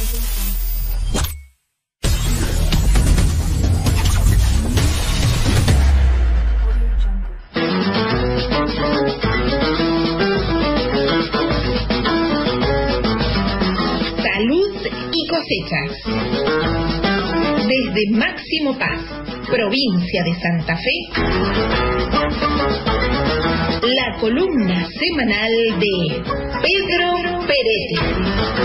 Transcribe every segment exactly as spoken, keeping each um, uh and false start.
Desde Máximo Paz, provincia de Santa Fe, la columna semanal de Pedro Peretti.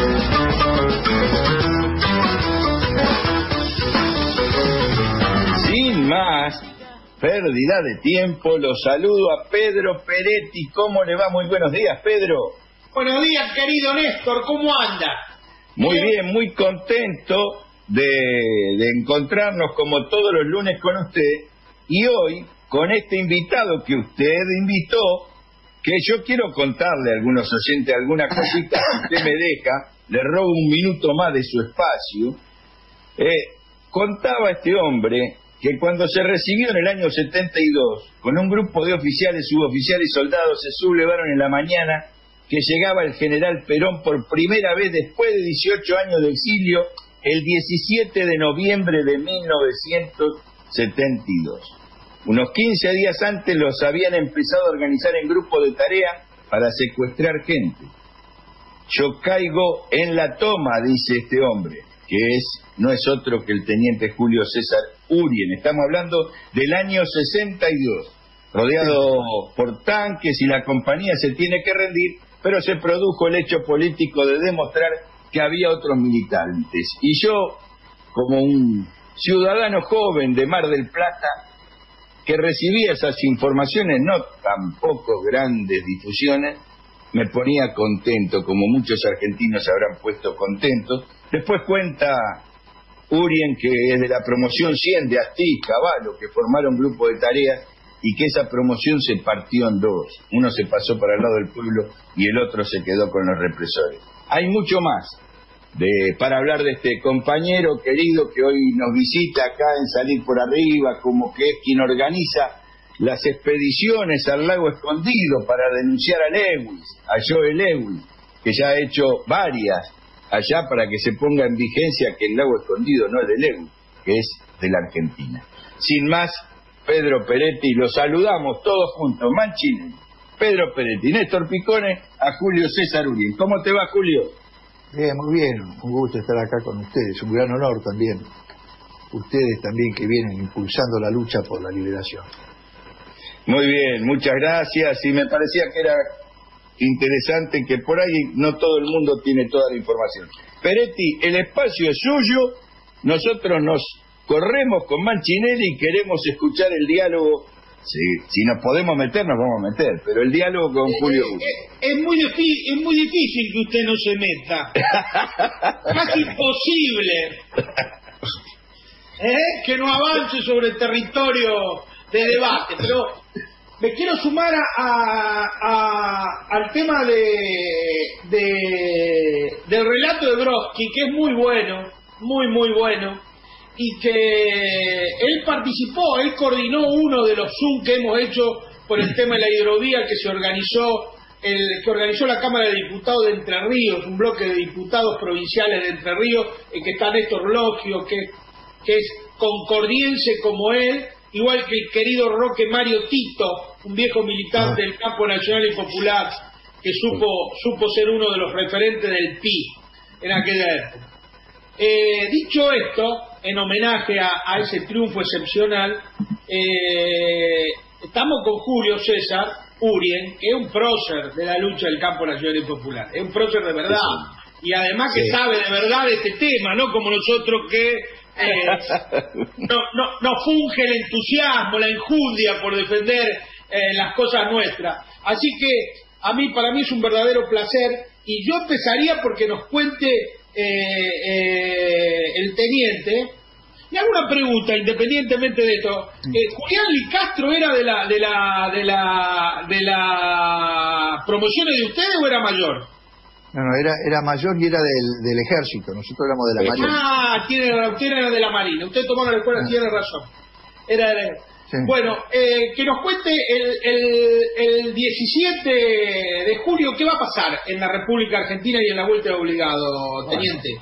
Sin más pérdida de tiempo, los saludo a Pedro Peretti. ¿Cómo le va? Muy buenos días, Pedro. Buenos días, querido Néstor, ¿cómo anda? Muy bien, muy contento de, de encontrarnos como todos los lunes con usted, y hoy con este invitado que usted invitó, que yo quiero contarle a algunos oyentes alguna cosita, si usted me deja, le robo un minuto más de su espacio. Eh, contaba este hombre que cuando se recibió en el año setenta y dos, con un grupo de oficiales, suboficiales y soldados, se sublevaron en la mañana que llegaba el general Perón por primera vez después de dieciocho años de exilio, el diecisiete de noviembre de mil novecientos setenta y dos. Unos quince días antes los habían empezado a organizar en grupos de tarea para secuestrar gente. Yo caigo en la toma, dice este hombre, que es no es otro que el teniente Julio César Urien. Estamos hablando del año sesenta y dos, rodeado por tanques, y la compañía se tiene que rendir, pero se produjo el hecho político de demostrar que había otros militantes. Y yo, como un ciudadano joven de Mar del Plata, que recibía esas informaciones, no tampoco grandes difusiones, me ponía contento, como muchos argentinos se habrán puesto contentos. Después cuenta Urien que es de la promoción cien de Astiz, Caballo, que formaron grupo de tareas, y que esa promoción se partió en dos. Uno se pasó para el lado del pueblo y el otro se quedó con los represores. Hay mucho más de, para hablar de este compañero querido que hoy nos visita acá en Salir por Arriba, como que es quien organiza las expediciones al lago Escondido para denunciar a Lewis, a Joe Lewis, que ya ha hecho varias allá para que se ponga en vigencia que el lago Escondido no es de Lewis, que es de la Argentina. Sin más, Pedro Peretti, los saludamos todos juntos. Manchini, Pedro Peretti, Néstor Picone, a Julio César Urien. ¿Cómo te va, Julio? Bien, muy bien, un gusto estar acá con ustedes, un gran honor también. Ustedes también que vienen impulsando la lucha por la liberación. Muy bien, muchas gracias, y me parecía que era interesante que por ahí no todo el mundo tiene toda la información. Peretti, el espacio es suyo, nosotros nos corremos con Manchinelli y queremos escuchar el diálogo. Sí, si nos podemos meter, nos vamos a meter, pero el diálogo con eh, Julio. Eh, eh, es, muy es muy difícil que usted no se meta. Casi imposible. ¿Eh? Que no avance sobre el territorio de debate. Pero me quiero sumar a, a, a, al tema de, de del relato de Brodsky, que es muy bueno, muy, muy bueno. Y que él participó, él coordinó uno de los Zoom que hemos hecho por el tema de la hidrovía que se organizó, el que organizó la Cámara de Diputados de Entre Ríos, un bloque de diputados provinciales de Entre Ríos, en que está Néstor Logio, que, que es concordiense como él, igual que el querido Roque Mario Tito, un viejo militante del campo nacional y popular, que supo, supo ser uno de los referentes del P I en aquella época. Eh, dicho esto, en homenaje a, a ese triunfo excepcional, eh, estamos con Julio César Urien, que es un prócer de la lucha del campo nacional y popular, es un prócer de verdad, y además que sí sabe de verdad de este tema, no como nosotros que eh, no, no, no funge el entusiasmo, la enjundia por defender eh, las cosas nuestras. Así que a mí, para mí es un verdadero placer, y yo empezaría porque nos cuente Eh, eh, el teniente. Y hago una pregunta, independientemente de esto. Eh, ¿Julián Licastro era de la de la de la de la promociones de ustedes o era mayor? No, no, era era mayor y era del, del ejército. Nosotros éramos de la marina. Ah, tiene, usted era de la marina. Usted tomó la escuela, sí, tiene razón. Era de... Sí. Bueno, eh, que nos cuente el, el, el diecisiete de julio, ¿qué va a pasar en la República Argentina y en la vuelta de obligado, teniente? Bueno,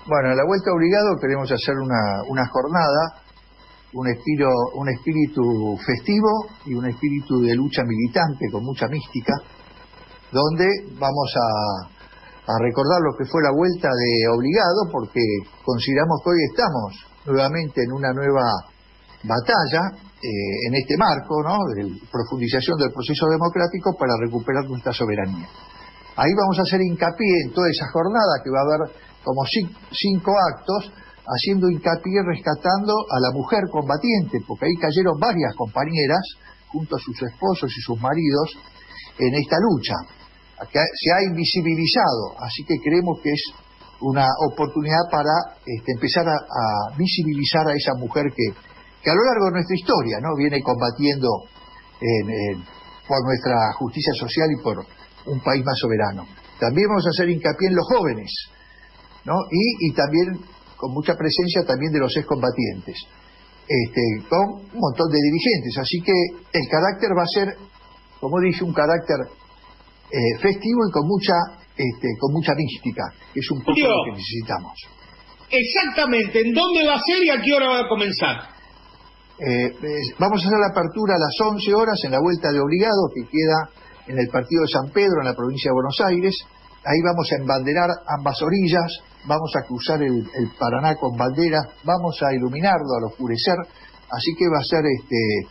Bueno, en la Vuelta Obligado queremos hacer una, una jornada, un espíritu, un espíritu festivo y un espíritu de lucha militante con mucha mística, donde vamos a, a recordar lo que fue la Vuelta de Obligado, porque consideramos que hoy estamos nuevamente en una nueva batalla, eh, en este marco, ¿no?, de profundización del proceso democrático para recuperar nuestra soberanía. Ahí vamos a hacer hincapié en toda esa jornada, que va a haber como cinco actos, haciendo hincapié, rescatando a la mujer combatiente, porque ahí cayeron varias compañeras, junto a sus esposos y sus maridos, en esta lucha. Se ha invisibilizado, así que creemos que es una oportunidad para este, empezar a, a visibilizar a esa mujer que, que a lo largo de nuestra historia, ¿no?, viene combatiendo en, en, por nuestra justicia social y por un país más soberano. También vamos a hacer hincapié en los jóvenes, ¿no?, y, y también con mucha presencia también de los excombatientes, este, con un montón de dirigentes, así que el carácter va a ser, como dije, un carácter eh, festivo y con mucha este, con mucha mística, que es un poco Julio, lo que necesitamos. Exactamente, ¿en dónde va a ser y a qué hora va a comenzar? Eh, eh, vamos a hacer la apertura a las once horas en la Vuelta de Obligado, que queda en el partido de San Pedro, en la provincia de Buenos Aires. Ahí vamos a embanderar ambas orillas, vamos a cruzar el, el Paraná con banderas, vamos a iluminarlo al oscurecer, así que va a ser este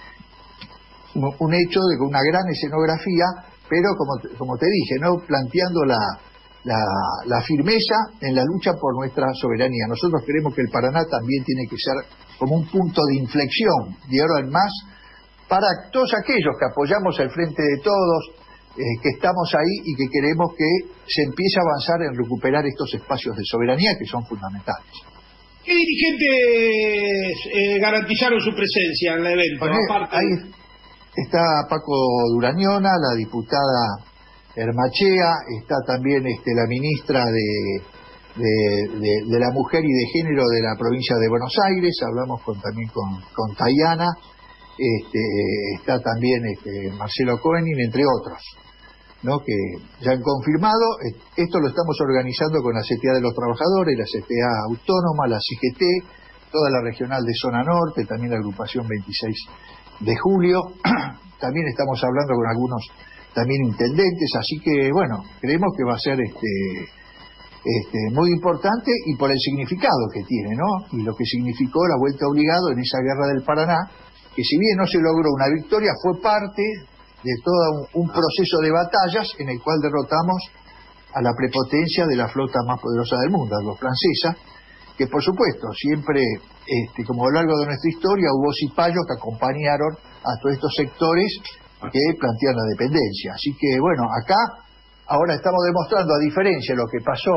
un hecho de una gran escenografía, pero como, como te dije, no planteando la, la, la firmeza en la lucha por nuestra soberanía. Nosotros creemos que el Paraná también tiene que ser como un punto de inflexión, de ahora en más, para todos aquellos que apoyamos el Frente de Todos, eh, que estamos ahí y que queremos que se empiece a avanzar en recuperar estos espacios de soberanía que son fundamentales. ¿Qué dirigentes eh, garantizaron su presencia en el evento? Bueno, aparte ahí de... está Paco Durañona, la diputada Hermachea, está también este, la ministra de, de, de, de la Mujer y de Género de la provincia de Buenos Aires, hablamos con, también con, con Tayana, este, está también este, Marcelo Koenig, entre otros, ¿no?, que ya han confirmado. Esto lo estamos organizando con la C T A de los Trabajadores, la C T A Autónoma, la C G T, toda la regional de Zona Norte, también la agrupación veintiséis de julio, también estamos hablando con algunos también intendentes, así que bueno, creemos que va a ser este, este muy importante, y por el significado que tiene, ¿no?, y lo que significó la Vuelta Obligado en esa guerra del Paraná, que si bien no se logró una victoria, fue parte de todo un, un proceso de batallas en el cual derrotamos a la prepotencia de la flota más poderosa del mundo, la francesa, que por supuesto siempre, este, como a lo largo de nuestra historia, hubo cipayos que acompañaron a todos estos sectores que plantean la dependencia. Así que bueno, acá ahora estamos demostrando, a diferencia de lo que pasó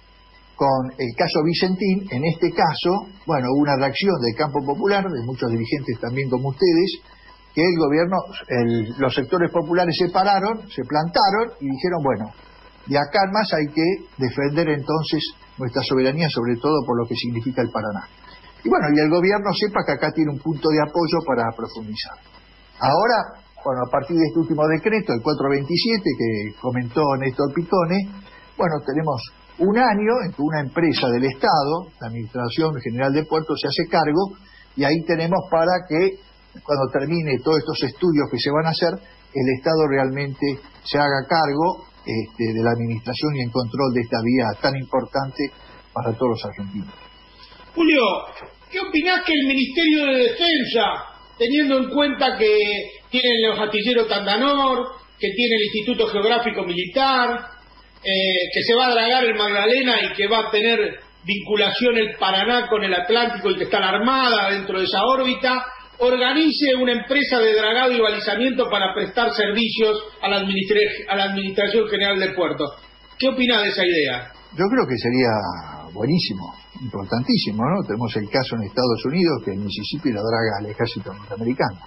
con el caso Vicentín, en este caso, bueno, hubo una reacción del campo popular, de muchos dirigentes también como ustedes, que el gobierno, el, los sectores populares se pararon, se plantaron y dijeron, bueno, de acá en más hay que defender entonces nuestra soberanía, sobre todo por lo que significa el Paraná. Y bueno, y el gobierno sepa que acá tiene un punto de apoyo para profundizar. Ahora, bueno, a partir de este último decreto, el cuatrocientos veintisiete, que comentó Néstor Picone, bueno, tenemos un año en que una empresa del Estado, la Administración General de Puertos, se hace cargo, y ahí tenemos para que, cuando termine todos estos estudios que se van a hacer, el Estado realmente se haga cargo este, de la administración y en control de esta vía tan importante para todos los argentinos. Julio, ¿qué opinás que el Ministerio de Defensa, teniendo en cuenta que tienen los astilleros Tandanor, que tiene el Instituto Geográfico Militar, eh, que se va a dragar el Magdalena y que va a tener vinculación el Paraná con el Atlántico y que está la Armada dentro de esa órbita, organice una empresa de dragado y balizamiento para prestar servicios a la, administra a la Administración General de Puertos? ¿Qué opinás de esa idea? Yo creo que sería buenísimo, importantísimo, ¿no? Tenemos el caso en Estados Unidos, que el Mississippi lo draga al ejército norteamericano.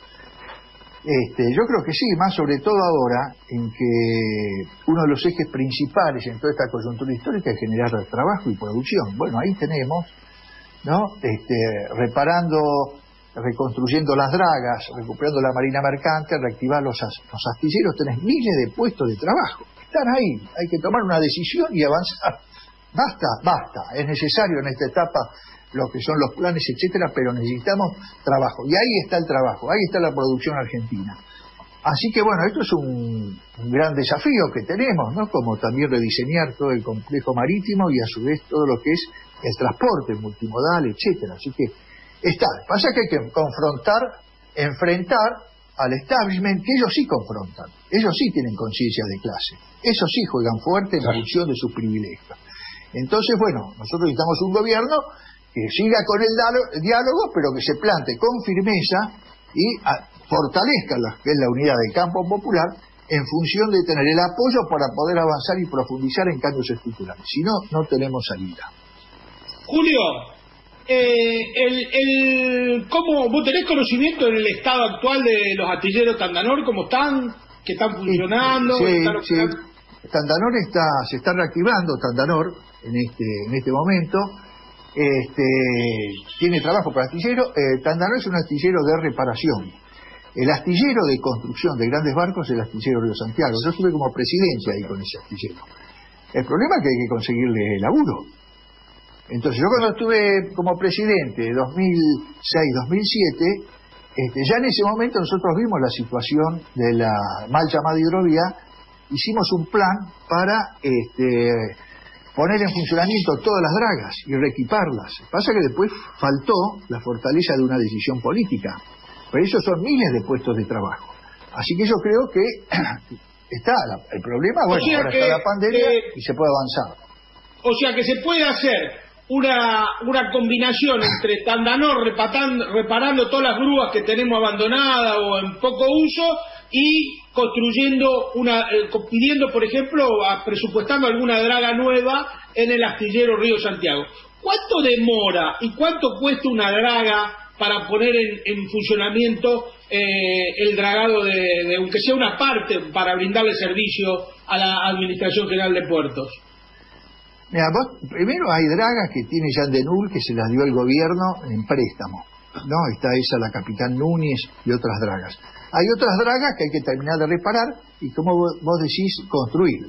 Este, yo creo que sí, más sobre todo ahora, en que uno de los ejes principales en toda esta coyuntura histórica es generar trabajo y producción. Bueno, ahí tenemos, ¿no?, este, reparando, reconstruyendo las dragas, recuperando la marina mercante, reactivar los, los astilleros, tenés miles de puestos de trabajo. Están ahí, hay que tomar una decisión y avanzar. basta, basta, es necesario en esta etapa lo que son los planes, etcétera, pero necesitamos trabajo, y ahí está el trabajo, ahí está la producción argentina. Así que bueno, esto es un, un gran desafío que tenemos, ¿no? Como también rediseñar todo el complejo marítimo y a su vez todo lo que es el transporte multimodal, etcétera. Así que está, pasa que hay que confrontar, enfrentar al establishment, que ellos sí confrontan, ellos sí tienen conciencia de clase, ellos sí juegan fuerte en función de sus privilegios. Entonces, bueno, nosotros necesitamos un gobierno que siga con el diálogo, pero que se plante con firmeza y a, fortalezca lo que es la unidad del campo popular en función de tener el apoyo para poder avanzar y profundizar en cambios estructurales. Si no, no tenemos salida. Julio, eh, el, el, ¿cómo, ¿vos tenés conocimiento del estado actual de los astilleros Tandanor? ¿Cómo están? ¿Que están funcionando? Sí, ¿Están sí. Tandanor está, se está reactivando, Tandanor, en este, en este momento. Este, tiene trabajo para astillero. eh, Tandanor es un astillero de reparación. El astillero de construcción de grandes barcos es el astillero Río Santiago. Yo estuve como presidente ahí con ese astillero. El problema es que hay que conseguirle laburo. Entonces yo cuando estuve como presidente dos mil seis dos mil siete, este, ya en ese momento nosotros vimos la situación de la mal llamada hidrovía, hicimos un plan para este, poner en funcionamiento todas las dragas y reequiparlas. Pasa que después faltó la fortaleza de una decisión política, pero esos son miles de puestos de trabajo. Así que yo creo que está la, el problema, bueno, o sea ahora que, está la pandemia eh, y se puede avanzar. O sea que se puede hacer una, una combinación entre Tandanor repatando, reparando todas las grúas que tenemos abandonadas o en poco uso y construyendo una, eh, pidiendo por ejemplo, a, presupuestando alguna draga nueva en el astillero Río Santiago. ¿Cuánto demora y cuánto cuesta una draga para poner en, en funcionamiento eh, el dragado de, de, aunque sea una parte, para brindarle servicio a la Administración General de Puertos? Mira, vos, primero hay dragas que tiene Jean Denul, que se las dio el gobierno en préstamo, ¿no? Está esa, la Capitán Núñez y otras dragas. Hay otras dragas que hay que terminar de reparar y, como vos decís, construir.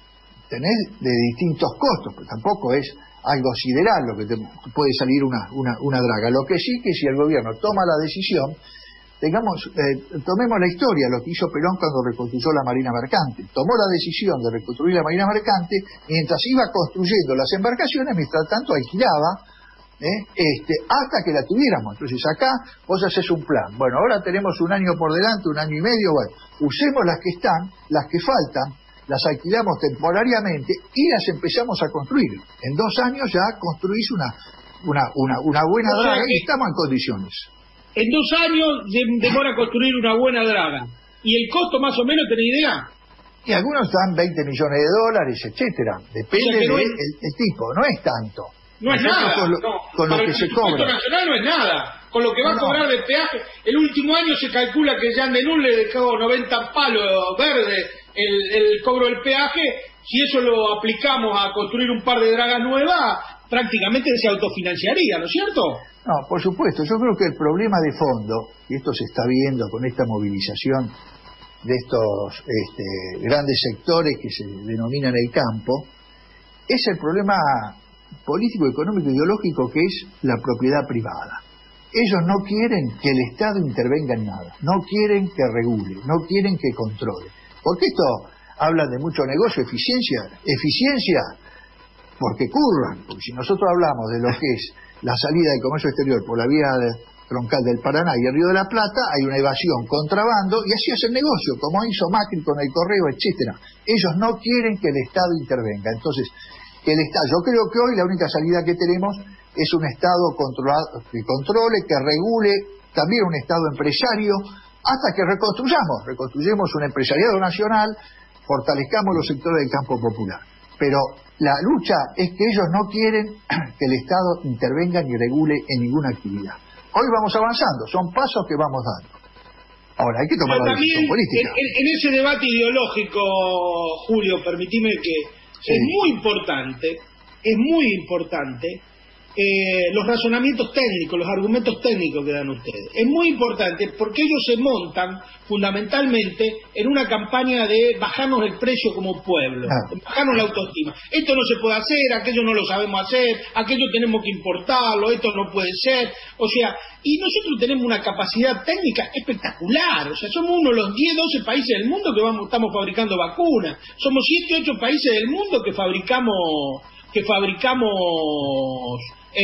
Tenés de distintos costos, pero tampoco es algo sideral lo que te puede salir una, una, una draga. Lo que sí que si el gobierno toma la decisión, tengamos, eh, tomemos la historia, lo que hizo Perón cuando reconstruyó la Marina Mercante. Tomó la decisión de reconstruir la Marina Mercante mientras iba construyendo las embarcaciones, mientras tanto alquilaba, ¿eh? este, hasta que la tuviéramos. Entonces acá vos haces un plan. Bueno, ahora tenemos un año por delante, un año y medio, bueno, usemos las que están, las que faltan, las alquilamos temporariamente y las empezamos a construir. En dos años ya construís una, una, una, una buena o sea draga que... y estamos en condiciones. En dos años demora construir una buena draga. ¿Y el costo más o menos, tenés idea? Y algunos dan veinte millones de dólares, etcétera. Depende o sea que no del es... el tipo, no es tanto. No es Nosotros nada. Con lo, no. con lo Para que el se cobra. nacional no es nada. Con lo que va no, a cobrar no. de peaje. El último año se calcula que Jean Denul le dejó noventa palos verdes el, el cobro del peaje. Si eso lo aplicamos a construir un par de dragas nuevas, prácticamente se autofinanciaría, ¿no es cierto? No, por supuesto. Yo creo que el problema de fondo, y esto se está viendo con esta movilización de estos este, grandes sectores que se denominan el campo, es el problema político, económico, ideológico, que es la propiedad privada. Ellos no quieren que el Estado intervenga en nada, no quieren que regule, no quieren que controle. Porque esto hablan de mucho negocio, eficiencia, eficiencia porque curran, porque si nosotros hablamos de lo que es la salida del comercio exterior por la vía troncal del Paraná y el Río de la Plata, hay una evasión, contrabando, y así hacen negocio, como hizo Macri con el correo, etcétera. Ellos no quieren que el Estado intervenga. Entonces, el Estado, yo creo que hoy la única salida que tenemos es un Estado controlado, que controle, que regule, también un Estado empresario, hasta que reconstruyamos, reconstruyemos un empresariado nacional, fortalezcamos los sectores del campo popular. Pero la lucha es que ellos no quieren que el Estado intervenga ni regule en ninguna actividad. Hoy vamos avanzando, son pasos que vamos dando. Ahora, hay que tomar Pero la decisión política. En, en ese debate ideológico, Julio, permitime que... Sí. Es muy importante, es muy importante eh, los razonamientos técnicos, los argumentos técnicos que dan ustedes. Es muy importante porque ellos se montan fundamentalmente en una campaña de bajarnos el precio como pueblo, Ah. bajarnos la autoestima. Esto no se puede hacer, aquello no lo sabemos hacer, aquello tenemos que importarlo, esto no puede ser. O sea, y nosotros tenemos una capacidad técnica espectacular. O sea, somos uno de los diez, doce países del mundo que vamos, estamos fabricando vacunas. Somos siete, ocho países del mundo que fabricamos que fabricamos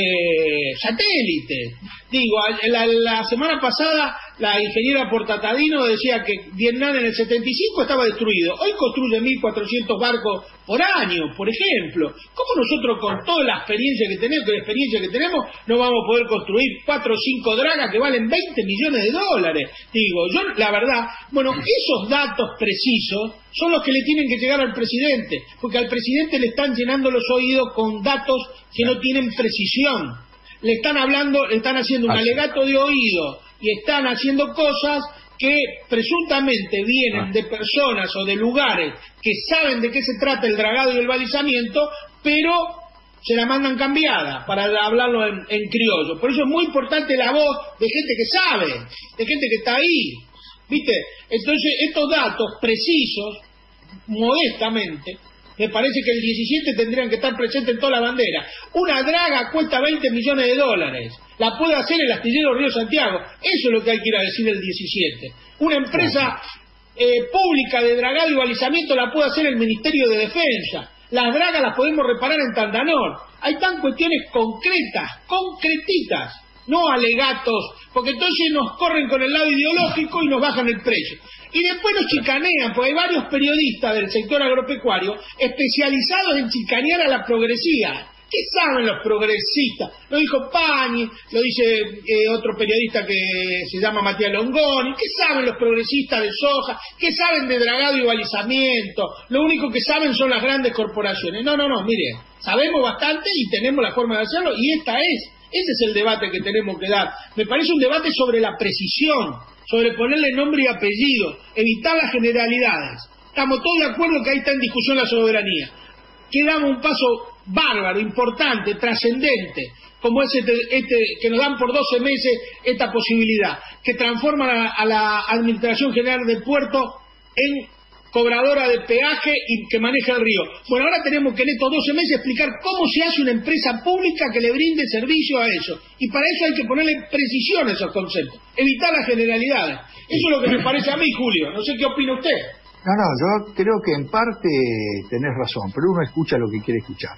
eh, satélites. Digo, la, la semana pasada la ingeniera Portatadino decía que Vietnam en el setenta y cinco estaba destruido. Hoy construye mil cuatrocientos barcos por año, por ejemplo. ¿Cómo nosotros con toda la experiencia que tenemos, con la experiencia que tenemos, no vamos a poder construir cuatro o cinco dragas que valen veinte millones de dólares? Digo, yo la verdad, bueno, esos datos precisos son los que le tienen que llegar al presidente, porque al presidente le están llenando los oídos con datos que no tienen precisión. Le están hablando, le están haciendo un alegato de oído y están haciendo cosas que presuntamente vienen de personas o de lugares que saben de qué se trata el dragado y el balizamiento, pero se la mandan cambiada para hablarlo en, en criollo. Por eso es muy importante la voz de gente que sabe, de gente que está ahí, ¿viste? Entonces estos datos precisos, modestamente, me parece que el diecisiete tendrían que estar presentes en toda la bandera. Una draga cuesta veinte millones de dólares. La puede hacer el astillero Río Santiago. Eso es lo que hay que ir a decir el diecisiete. Una empresa eh, pública de dragado y balizamiento la puede hacer el Ministerio de Defensa. Las dragas las podemos reparar en Tandanor. Hay tan cuestiones concretas, concretitas, no alegatos, porque entonces nos corren con el lado ideológico y nos bajan el precio. Y después nos chicanean, porque hay varios periodistas del sector agropecuario especializados en chicanear a la progresía. ¿Qué saben los progresistas? Lo dijo Pañi, lo dice eh, otro periodista que se llama Matías Longoni. ¿Qué saben los progresistas de soja? ¿Qué saben de dragado y balizamiento? Lo único que saben son las grandes corporaciones. No, no, no, miren, sabemos bastante y tenemos la forma de hacerlo, y esta es, ese es el debate que tenemos que dar. Me parece un debate sobre la precisión, sobre ponerle nombre y apellido, evitar las generalidades. Estamos todos de acuerdo que ahí está en discusión la soberanía. Que damos un paso bárbaro, importante, trascendente, como es este, este, que nos dan por doce meses esta posibilidad, que transforman a, a la Administración General del Puerto en cobradora de peaje y que maneja el río. Bueno, ahora tenemos que en estos doce meses explicar cómo se hace una empresa pública que le brinde servicio a eso. Y para eso hay que ponerle precisión a esos conceptos, evitar las generalidades. Eso es lo que me parece a mí, Julio. No sé qué opina usted. No, no, yo creo que en parte tenés razón, pero uno escucha lo que quiere escuchar.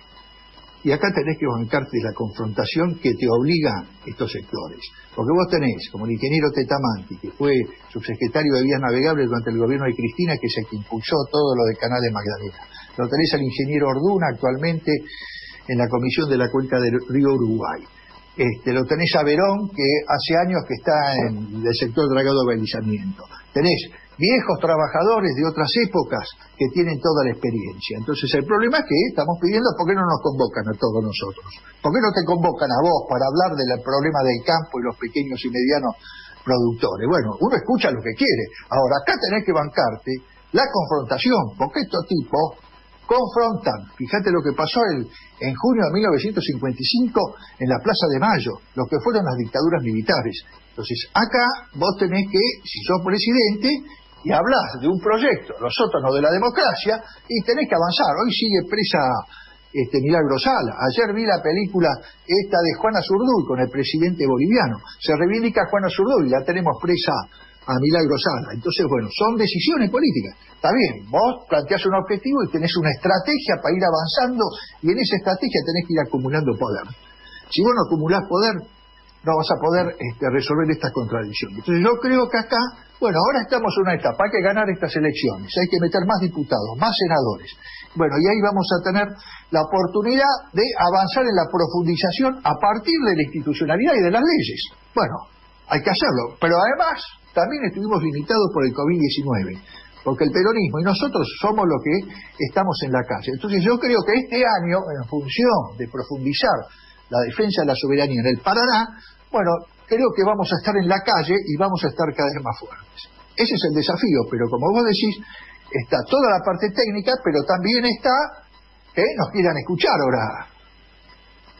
Y acá tenés que bancarte la confrontación que te obliga estos sectores. Porque vos tenés, como el ingeniero Tetamanti, que fue subsecretario de Vías Navegables durante el gobierno de Cristina, que es el que impulsó todo lo del canal de Magdalena. Lo tenés al ingeniero Orduna, actualmente en la comisión de la cuenca del río Uruguay. Este, lo tenés a Verón, que hace años que está en el sector dragado de balizamiento. Tenés viejos trabajadores de otras épocas que tienen toda la experiencia. Entonces el problema es que estamos pidiendo por qué no nos convocan a todos nosotros. ¿Por qué no te convocan a vos para hablar del problema del campo y los pequeños y medianos productores? Bueno, uno escucha lo que quiere. Ahora, acá tenés que bancarte la confrontación, porque estos tipos confrontan. Fíjate lo que pasó el, en junio de mil novecientos cincuenta y cinco en la Plaza de Mayo, lo que fueron las dictaduras militares. Entonces, acá vos tenés que, si sos presidente, y hablas de un proyecto, los sótanos de la democracia, y tenés que avanzar. Hoy sigue presa este, Milagro Sala. Ayer vi la película esta de Juana Zurduy con el presidente boliviano. Se reivindica a Juana Zurduy, la tenemos presa a Milagro Sala. Entonces, bueno, son decisiones políticas. Está bien, vos planteás un objetivo y tenés una estrategia para ir avanzando, y en esa estrategia tenés que ir acumulando poder. Si vos no acumulás poder, no vas a poder este, resolver estas contradicciones. Entonces yo creo que acá, bueno, ahora estamos en una etapa, hay que ganar estas elecciones, hay que meter más diputados, más senadores. Bueno, y ahí vamos a tener la oportunidad de avanzar en la profundización a partir de la institucionalidad y de las leyes. Bueno, hay que hacerlo, pero además también estuvimos limitados por el COVID diecinueve, porque el peronismo y nosotros somos los que estamos en la calle. Entonces yo creo que este año, en función de profundizar la defensa de la soberanía en el Paraná, bueno, creo que vamos a estar en la calle y vamos a estar cada vez más fuertes. Ese es el desafío, pero como vos decís, está toda la parte técnica, pero también está que nos quieran escuchar ahora.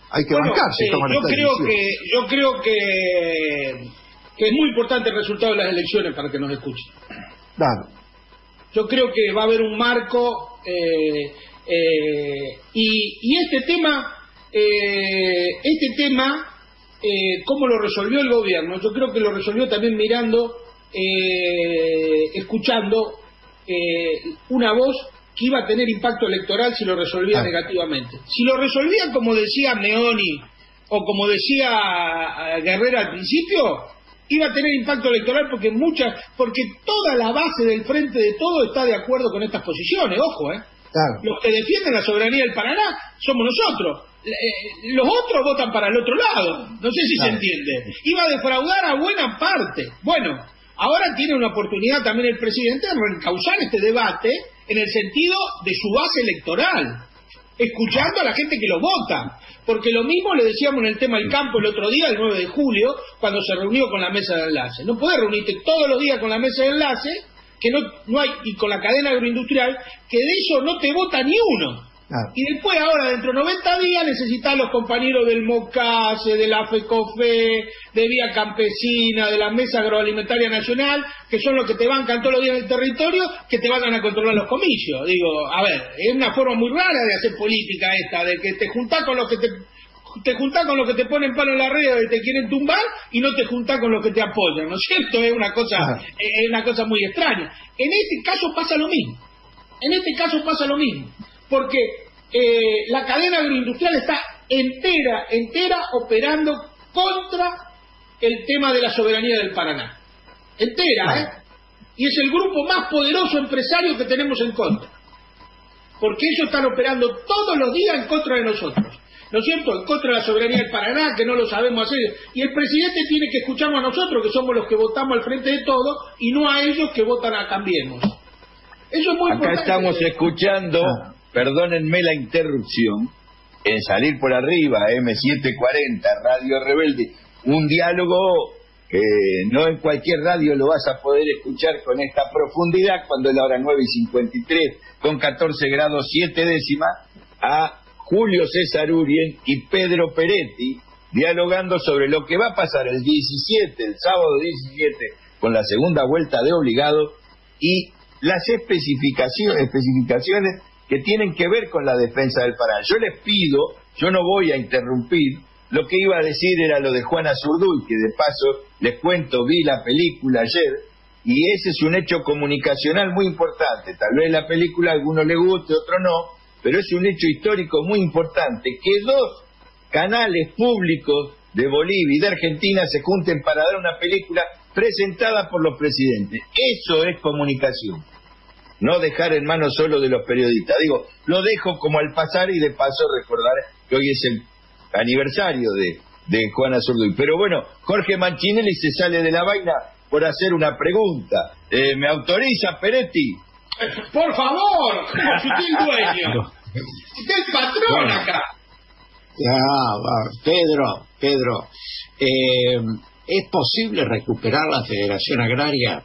hay que bueno, bancarse. eh, yo creo que yo creo que, que es muy importante el resultado de las elecciones para que nos escuchen. Claro. Yo creo que va a haber un marco eh, eh, y, y este tema, eh, este tema, eh, cómo lo resolvió el gobierno, yo creo que lo resolvió también mirando, eh, escuchando eh, una voz que iba a tener impacto electoral si lo resolvía ah. negativamente. Si lo resolvían como decía Meoni o como decía Guerrero al principio, iba a tener impacto electoral porque muchas, porque toda la base del Frente de Todo está de acuerdo con estas posiciones, ojo, ¿eh? Claro. Los que defienden la soberanía del Paraná somos nosotros. Eh, los otros votan para el otro lado. No sé si claro. se entiende. Iba a defraudar a buena parte. Bueno, ahora tiene una oportunidad también el presidente de reencauzar este debate en el sentido de su base electoral, escuchando a la gente que lo vota. Porque lo mismo le decíamos en el tema del campo el otro día, el nueve de julio, cuando se reunió con la mesa de enlace. No podés reunirte todos los días con la mesa de enlace, que no, no hay, y con la cadena agroindustrial, que de eso no te vota ni uno. Ah. Y después ahora, dentro de noventa días, necesitas los compañeros del MOCASE, de la FECOFE, de Vía Campesina, de la Mesa Agroalimentaria Nacional, que son los que te bancan todos los días en el territorio, que te vayan a controlar los comicios. Digo, a ver, es una forma muy rara de hacer política esta, de que te juntás con los que te... te juntás con los que te ponen palo en la red y te quieren tumbar y no te juntás con los que te apoyan, ¿no es cierto? Es una cosa, ah. es una cosa muy extraña. En este caso pasa lo mismo. En este caso pasa lo mismo. Porque eh, la cadena agroindustrial está entera, entera operando contra el tema de la soberanía del Paraná. Entera, ¿eh? Y es el grupo más poderoso empresario que tenemos en contra. Porque ellos están operando todos los días en contra de nosotros. ¿No es cierto? En contra de la soberanía del Paraná, que no lo sabemos hacer. Y el presidente tiene que escucharnos a nosotros, que somos los que votamos al Frente de Todo, y no a ellos que votan a Cambiemos. Eso es muy Acá importante. Acá estamos escuchando, ah. perdónenme la interrupción, en Salir por Arriba, eme setecientos cuarenta, Radio Rebelde, un diálogo que no en cualquier radio lo vas a poder escuchar con esta profundidad, cuando es la hora nueve y cincuenta y tres, con catorce grados siete décimas, a Julio César Urien y Pedro Peretti, dialogando sobre lo que va a pasar el diecisiete, el sábado diecisiete, con la segunda vuelta de obligado, y las especificaciones, especificaciones que tienen que ver con la defensa del Paraná. Yo les pido, yo no voy a interrumpir, lo que iba a decir era lo de Juana Zurduy, que de paso, les cuento, vi la película ayer, y ese es un hecho comunicacional muy importante. Tal vez la película a algunos les guste, a otros no, pero es un hecho histórico muy importante, que dos canales públicos de Bolivia y de Argentina se junten para dar una película presentada por los presidentes. Eso es comunicación, no dejar en manos solo de los periodistas. Digo, lo dejo como al pasar y de paso recordar que hoy es el aniversario de, de Juana Zurduy. Pero bueno, Jorge Manchinelli se sale de la vaina por hacer una pregunta. Eh, ¿Me autoriza, Peretti? Por favor, como si usted es el dueño. Usted es el patrón bueno, acá. Ya, Pedro, Pedro, eh, ¿es posible recuperar la Federación Agraria?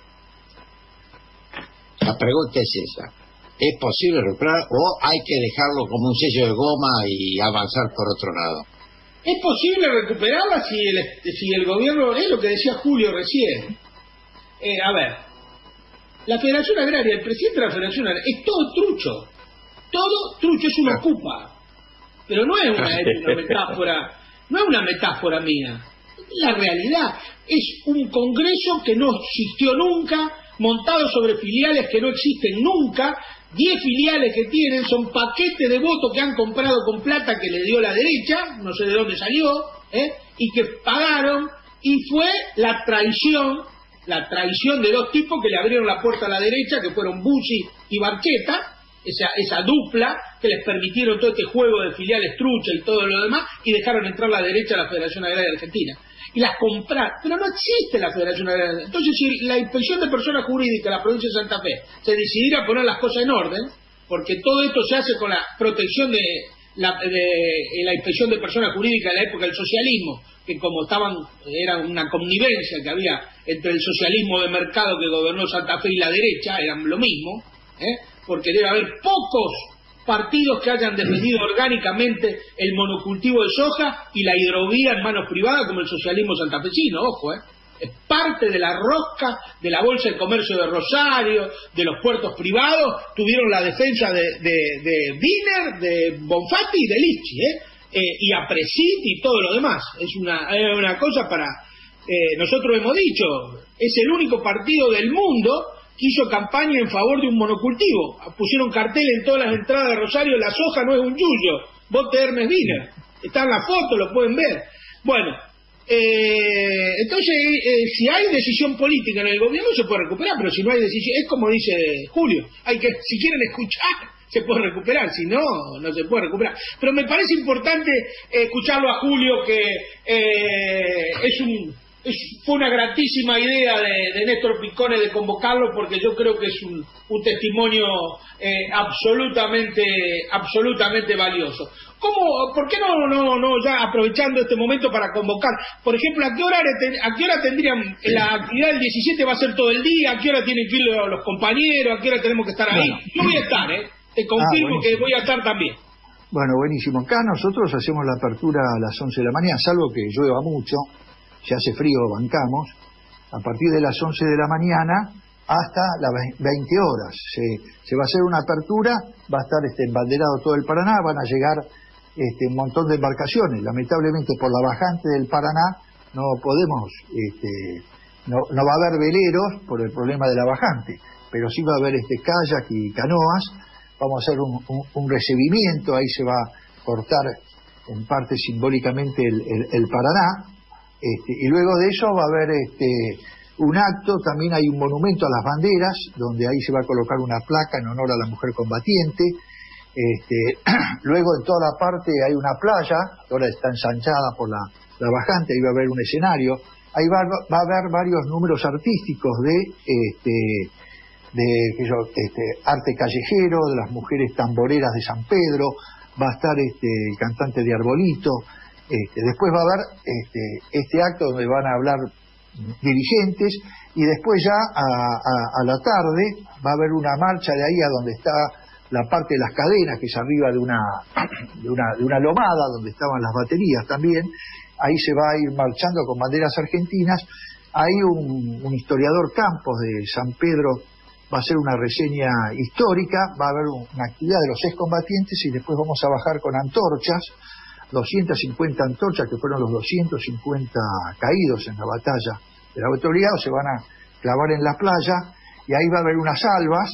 La pregunta es esa. ¿Es posible recuperar o hay que dejarlo como un sello de goma y avanzar por otro lado? ¿Es posible recuperarla si el, si el gobierno, es lo que decía Julio recién? Eh, a ver, la Federación Agraria, el presidente de la Federación Agraria, es todo trucho. Todo trucho, es una ocupa. Pero no es una, es una metáfora, no es una metáfora mía. La realidad es un congreso que no existió nunca, montado sobre filiales que no existen nunca. Diez filiales que tienen son paquetes de votos que han comprado con plata que le dio la derecha, no sé de dónde salió, ¿eh? Y que pagaron, y fue la traición, la traición de dos tipos que le abrieron la puerta a la derecha, que fueron Bussi y Barchetta, esa, esa dupla que les permitieron todo este juego de filiales trucha y todo lo demás, y dejaron entrar la derecha a la Federación Agraria Argentina. Y las compraron, pero no existe la Federación Agraria. Entonces, si la Inspección de Personas Jurídicas de la provincia de Santa Fe se decidiera a poner las cosas en orden, porque todo esto se hace con la protección de la, de, de la Inspección de Personas Jurídicas de la época del socialismo, que como estaban, era una connivencia que había entre el socialismo de mercado que gobernó Santa Fe y la derecha, eran lo mismo, ¿eh? Porque debe haber pocos, partidos que hayan defendido orgánicamente el monocultivo de soja y la hidrovía en manos privadas como el socialismo santafesino, ojo, ¿eh? Es parte de la rosca de la Bolsa de Comercio de Rosario, de los puertos privados, tuvieron la defensa de, de, de Wiener, de Bonfatti y de Lichi, ¿eh? Eh, y a Presit y todo lo demás. Es una, es una cosa para... Eh, nosotros hemos dicho, es el único partido del mundo que hizo campaña en favor de un monocultivo. Pusieron cartel en todas las entradas de Rosario, la soja no es un yuyo, vote Hermes Wiener. Está en la foto, lo pueden ver. Bueno, eh, entonces, eh, si hay decisión política en el gobierno se puede recuperar, pero si no hay decisión, es como dice Julio, hay que, si quieren escuchar, se puede recuperar, si no, no se puede recuperar. Pero me parece importante eh, escucharlo a Julio, que eh, es un... Es, fue una gratísima idea de, de Néstor Picone de convocarlo, porque yo creo que es un, un testimonio eh, absolutamente absolutamente valioso. ¿Cómo, ¿Por qué no, no, no ya aprovechando este momento para convocar? Por ejemplo, ¿a qué hora, a qué hora tendrían la actividad del diecisiete? ¿Va a ser todo el día? ¿A qué hora tienen que ir los compañeros? ¿A qué hora tenemos que estar ahí? Yo voy a estar, ¿eh? Te confirmo ah, que voy a estar también. Bueno, buenísimo. Acá nosotros hacemos la apertura a las once de la mañana, salvo que llueva mucho. Si hace frío, bancamos, a partir de las once de la mañana hasta las veinte horas. Se, se va a hacer una apertura, va a estar este, embanderado todo el Paraná, van a llegar este, un montón de embarcaciones. Lamentablemente por la bajante del Paraná no podemos, este, no, no va a haber veleros por el problema de la bajante, pero sí va a haber este, kayak y canoas. Vamos a hacer un, un, un recibimiento, ahí se va a cortar en parte simbólicamente el, el, el Paraná. Este, y luego de eso va a haber este, un acto, también hay un monumento a las banderas, donde ahí se va a colocar una placa en honor a la mujer combatiente. Este, luego en toda la parte hay una playa, que ahora está ensanchada por la, la bajante, ahí va a haber un escenario. Ahí va, va a haber varios números artísticos de, este, de yo, este, arte callejero, de las mujeres tamboreras de San Pedro, va a estar este, el cantante de Arbolito. Este, después va a haber este, este acto donde van a hablar dirigentes, y después ya a, a, a la tarde va a haber una marcha de ahí a donde está la parte de las cadenas, que es arriba de una, de una, de una lomada donde estaban las baterías también. Ahí se va a ir marchando con banderas argentinas. Hay un, un historiador Campos de San Pedro, va a hacer una reseña histórica, va a haber una actividad de los excombatientes, y después vamos a bajar con antorchas, doscientas cincuenta antorchas, que fueron los doscientos cincuenta caídos en la batalla de la Vuelta Obligado, se van a clavar en la playa, y ahí va a haber unas albas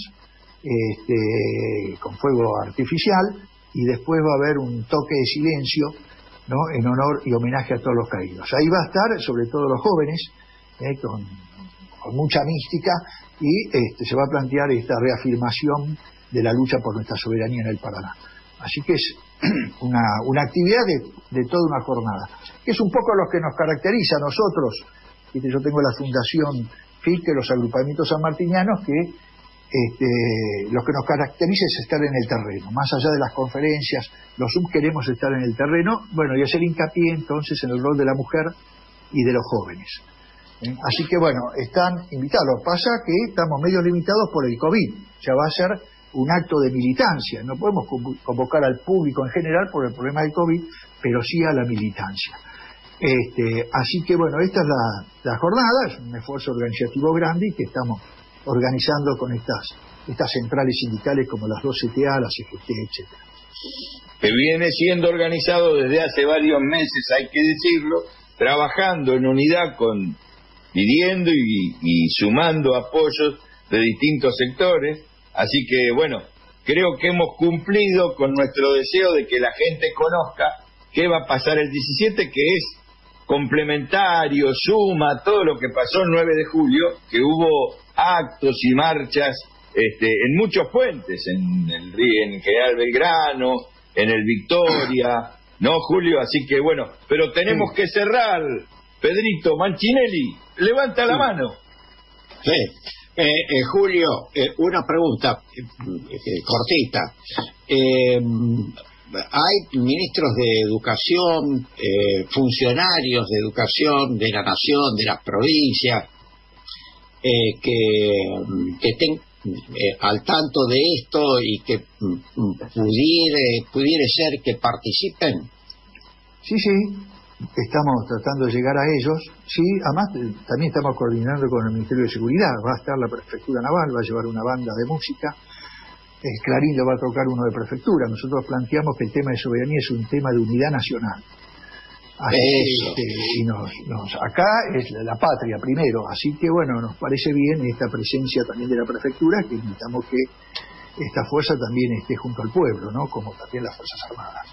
este, con fuego artificial, y después va a haber un toque de silencio, ¿no?, en honor y homenaje a todos los caídos. Ahí va a estar, sobre todo los jóvenes, eh, con, con mucha mística, y este, se va a plantear esta reafirmación de la lucha por nuestra soberanía en el Paraná. Así que es una, una actividad de, de toda una jornada, que es un poco lo que nos caracteriza a nosotros. Yo tengo la Fundación F I C, los agrupamientos sanmartinianos, que este, lo que nos caracteriza es estar en el terreno, más allá de las conferencias. Los sub queremos estar en el terreno, bueno, y hacer hincapié entonces en el rol de la mujer y de los jóvenes. ¿Eh? Así que bueno, están invitados. Pasa que estamos medio limitados por el COVID, ya va a ser un acto de militancia, no podemos convocar al público en general por el problema del COVID, pero sí a la militancia. Este, así que bueno, esta es la, la jornada, es un esfuerzo organizativo grande, y que estamos organizando con estas, estas centrales sindicales como las dos C T A, las C G T, etcétera. Que viene siendo organizado desde hace varios meses, hay que decirlo, trabajando en unidad, con pidiendo y, y sumando apoyos de distintos sectores. Así que, bueno, creo que hemos cumplido con nuestro deseo de que la gente conozca qué va a pasar el diecisiete, que es complementario, suma todo lo que pasó el nueve de julio, que hubo actos y marchas este, en muchos puentes, en el en General Belgrano, en el Victoria, ¿no, Julio? Así que, bueno, pero tenemos sí. que cerrar. Pedrito Manchinelli, levanta la sí. mano. Sí. Eh, eh, Julio, eh, una pregunta eh, eh, cortita. Eh, hay ministros de educación, eh, funcionarios de educación de la nación, de las provincias, eh, que, que, ten, eh, al tanto de esto y que mm, pudiera, pudiera ser que participen? Sí, sí, estamos tratando de llegar a ellos. Sí, además eh, también estamos coordinando con el Ministerio de Seguridad. Va a estar la Prefectura Naval, va a llevar una banda de música. Eh, Clarín lo va a tocar uno de Prefectura. Nosotros planteamos que el tema de soberanía es un tema de unidad nacional. Así, este, y nos, nos, acá es la, la patria primero, así que bueno, nos parece bien esta presencia también de la Prefectura, que necesitamos que esta fuerza también esté junto al pueblo, ¿no? Como también las Fuerzas Armadas.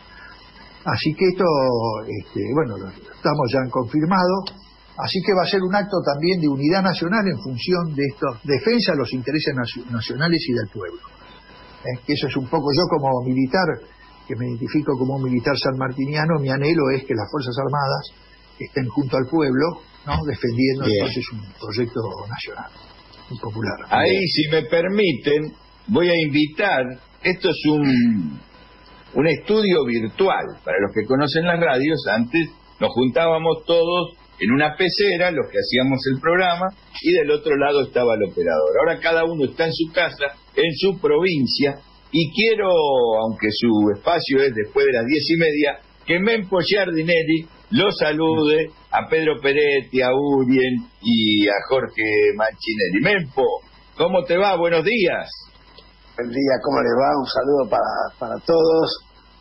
Así que esto, este, bueno, lo estamos ya confirmado, así que va a ser un acto también de unidad nacional en función de esto, defensa de los intereses nacionales y del pueblo. ¿Eh? Que eso es un poco, yo como militar, que me identifico como un militar sanmartiniano, mi anhelo es que las Fuerzas Armadas estén junto al pueblo, ¿no? Defendiendo Bien. Entonces un proyecto nacional y popular. Ahí, Bien. Si me permiten, voy a invitar, esto es un, un estudio virtual, para los que conocen las radios, antes nos juntábamos todos en una pecera, los que hacíamos el programa, y del otro lado estaba el operador. Ahora cada uno está en su casa, en su provincia, y quiero, aunque su espacio es después de las diez y media, que Mempo Giardinelli lo salude a Pedro Peretti, a Urien y a Jorge Manchinelli. Mempo, ¿cómo te va? Buenos días. Buen día, ¿cómo les va? Un saludo para, para todos.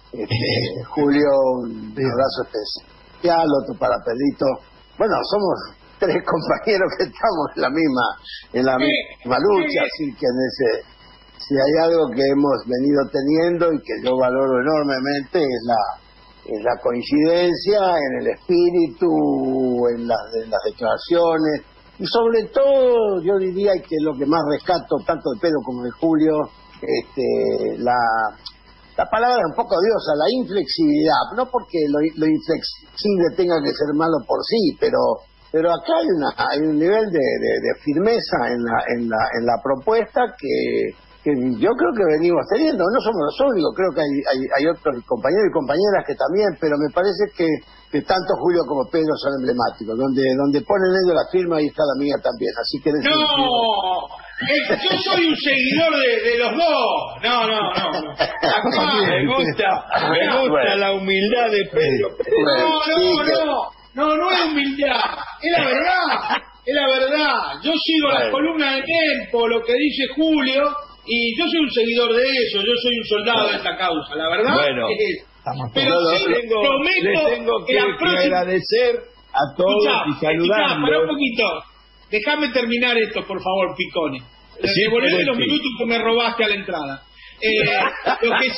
Este, Julio, un abrazo especial, otro para Pedrito. Bueno, somos tres compañeros que estamos en la misma, en la misma lucha, así que en ese... Si hay algo que hemos venido teniendo y que yo valoro enormemente es la, es la coincidencia en el espíritu, en las, en las declaraciones, y sobre todo yo diría que lo que más rescato tanto de Pedro como de Julio, este, la, la palabra un poco odiosa, la inflexibilidad, no porque lo, lo inflexible tenga que ser malo por sí, pero pero acá hay, una, hay un nivel de, de, de firmeza en la, en la, en la propuesta que que yo creo que venimos teniendo, no somos los únicos, creo que hay, hay, hay otros compañeros y compañeras que también, pero me parece que, que tanto Julio como Pedro son emblemáticos, donde donde ponen ellos la firma, ahí está la mía también, así que... ¡No! Eh, yo soy un seguidor de, de los dos, no, no, no, no. Acá, me gusta, me gusta la humildad de Pedro. No, no, no, no, no es humildad, es la verdad, es la verdad. Yo sigo las columnas de Mempo, lo que dice Julio, y yo soy un seguidor de eso, yo soy un soldado de esta causa, la verdad. Bueno, es, pero les sí, tengo, prometo les tengo que, que, la que próxima... agradecer a todos escuchá, y saludarlos. Escuchá, para un poquito, déjame terminar esto, por favor, Picone. Sí, Devolveme los sí. minutos que me robaste a la entrada. Eh, lo que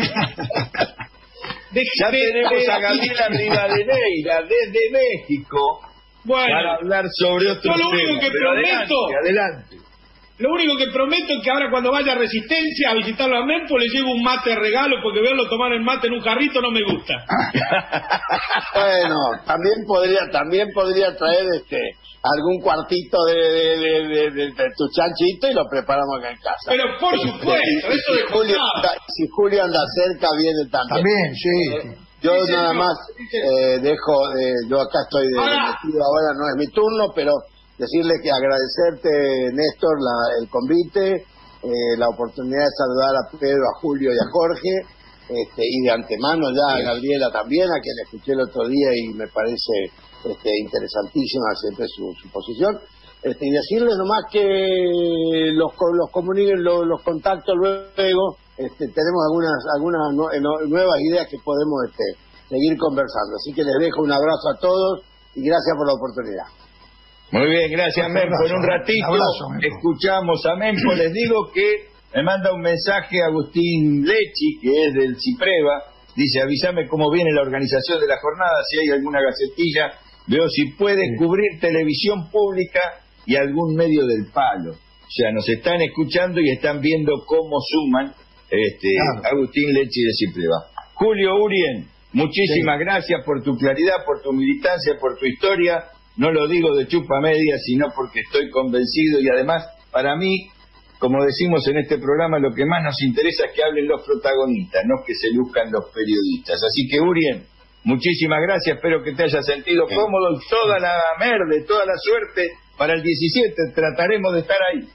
de, ya de, tenemos de, a Gabriela Rivadeneira desde México, bueno, para hablar sobre otro lo tema. Único que Pero prometo, adelante, adelante. Lo único que prometo es que ahora cuando vaya a Resistencia a visitarlo a Mempo le llevo un mate de regalo, porque verlo tomar el mate en un jarrito no me gusta. Bueno, también podría también podría traer este algún cuartito de, de, de, de, de, de tu chanchito y lo preparamos acá en casa. Pero por supuesto, eso de Julio, si Julio anda cerca, viene también. También, sí. Yo sí, nada no, más eh, dejo, eh, yo acá estoy de, ahora, de ahora no es mi turno, pero decirle que agradecerte, Néstor, la, el convite, eh, la oportunidad de saludar a Pedro, a Julio y a Jorge, este, y de antemano ya a Gabriela también, a quien escuché el otro día y me parece este, interesantísima siempre su, su posición, este, y decirles nomás que los, los comuniquen, los, los contactos luego, este, tenemos algunas algunas nuevas ideas que podemos este, seguir conversando, así que les dejo un abrazo a todos y gracias por la oportunidad. Muy bien, gracias Mempo. En un ratito abrazo, escuchamos a Mempo. Les digo que me manda un mensaje Agustín Lechi, que es del CIPREVA. Dice, avísame cómo viene la organización de la jornada, si hay alguna gacetilla. Veo si puede sí. cubrir televisión pública y algún medio del palo. O sea, nos están escuchando y están viendo cómo suman este claro. Agustín Lechi de CIPREVA. Julio Urien, muchísimas sí. gracias por tu claridad, por tu militancia, por tu historia. No lo digo de chupa media, sino porque estoy convencido y además, para mí, como decimos en este programa, lo que más nos interesa es que hablen los protagonistas, no que se luzcan los periodistas. Así que, Urien, muchísimas gracias, espero que te hayas sentido cómodo, toda la merde, toda la suerte para el diecisiete, trataremos de estar ahí.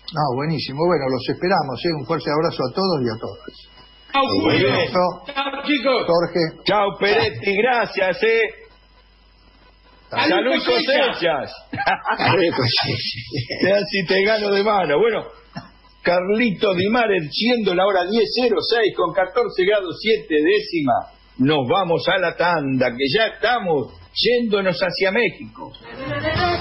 No, buenísimo. Bueno, los esperamos, ¿eh? Un fuerte abrazo a todos y a todas. Chao, Julio. Chao, Chao, chicos. Jorge. Chao, Peretti, gracias, ¿eh? Salud y cosechas. Salud y cosechas. Vean si te gano de mano. Bueno, Carlito Di Mare, siendo la hora diez cero seis con catorce grados siete décimas, nos vamos a la tanda, que ya estamos yéndonos hacia México.